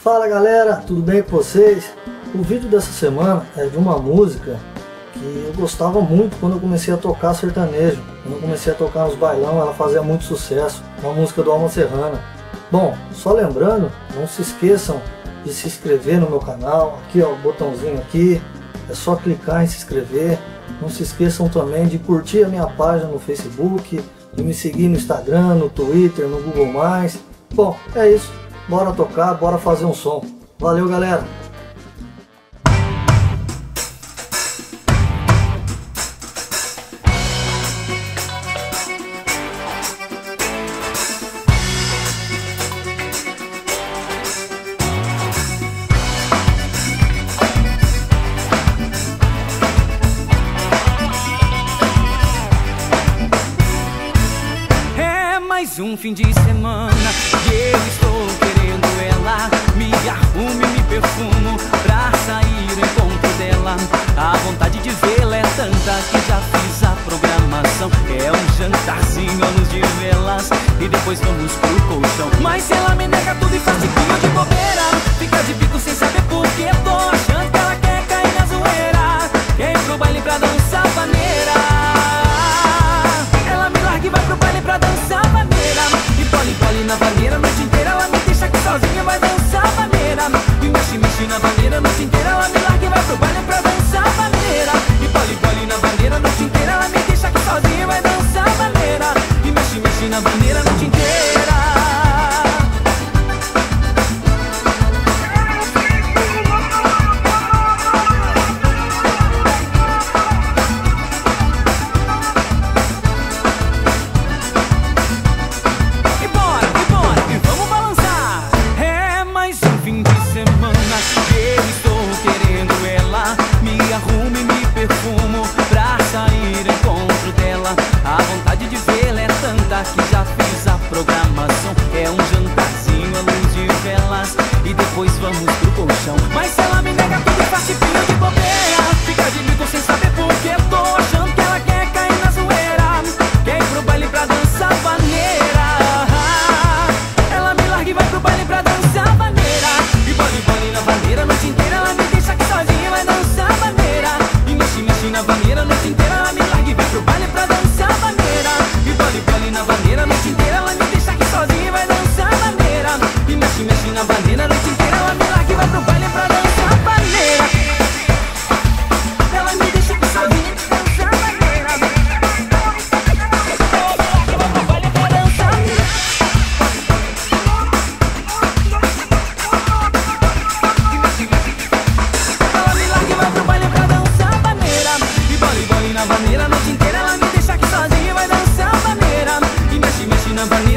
Fala galera, tudo bem com vocês? O vídeo dessa semana é de uma música que eu gostava muito quando eu comecei a tocar sertanejo. Quando eu comecei a tocar nos bailão, ela fazia muito sucesso, uma música do Alma Serrana. Bom, só lembrando, não se esqueçam de se inscrever no meu canal, aqui ó, o botãozinho aqui, é só clicar em se inscrever. Não se esqueçam também de curtir a minha página no Facebook, de me seguir no Instagram, no Twitter, no Google+. Bom, é isso. Bora tocar, bora fazer um som. Valeu, galera! Mais um fim de semana e eu estou querendo ela. Me arrumo e me perfumo pra sair ao encontro dela. A vontade de vê-la é tanta que já fiz a programação. É um jantarzinho à luz de velas e depois vamos pro colchão. Mas se ela me nega tudo e faz tipinho de bobeira, fica de bico sem saber por que tô achando que ela quer cair na zoeira. Quer ir pro baile pra dançar vaneira. Ela me larga e vai pro baile pra dançar vaneira. Pole na vaneira a noite inteira, ela me deixa aqui sozinha, vai dançar vaneira. E mexe na vaneira a noite inteira, ela me larga e vai pro baile pra dançar vaneira. E pole na vaneira a noite inteira, ela me deixa aqui sozinha, vai dançar vaneira. E mexe na vaneira a noite inteira. Que já fiz a programação. É um jantarzinho à luz de velas e depois vamos pro colchão. Mas se ela me nega tudo e faz tipinho de bobeira, fica de bico sem saber por que eu tô achando que ela quer cair na zoeira. Quer ir pro baile pra dançar vaneira. Ela me larga e vai pro baile pra dançar vaneira. E pole na vaneira a noite inteira, ela me deixa aqui sozinha e vai dançar vaneira. E mexe na vaneira a noite inteira, ela me larga e vai pro baile pra dançar vaneira. E pole na vaneira a noite inteira, ela me deixa aqui sozinha e vai dançar vaneira. E mexe na vaneira a noite inteira, ela me larga e vai pro baile pra dançar vaneira. Ela me deixa aqui sozinha e vai dançar vaneira. Vai pro baile pra dançar vaneira. Ela me larga e vai pro baile pra dançar vaneira. E pole na vaneira a noite inteira, ela me deixa aqui sozinha e vai dançar vaneira. E mexe na vaneira.